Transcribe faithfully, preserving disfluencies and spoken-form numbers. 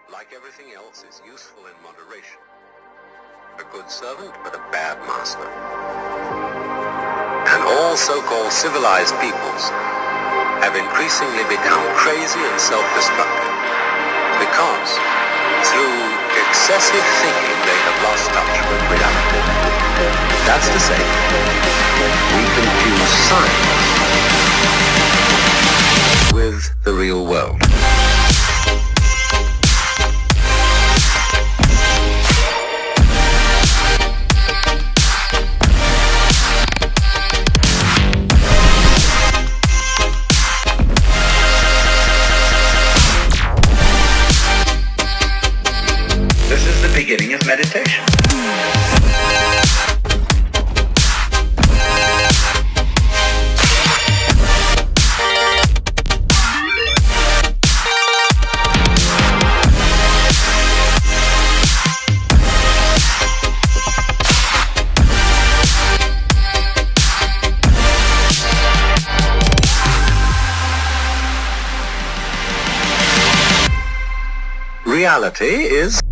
like everything else, is useful in moderation. A good servant, but a bad master. And all so-called civilized peoples have increasingly become crazy and self-destructive because, through excessive thinking, they have lost touch with reality. That's to say, we confuse science with the real world. This is the beginning of meditation. Reality is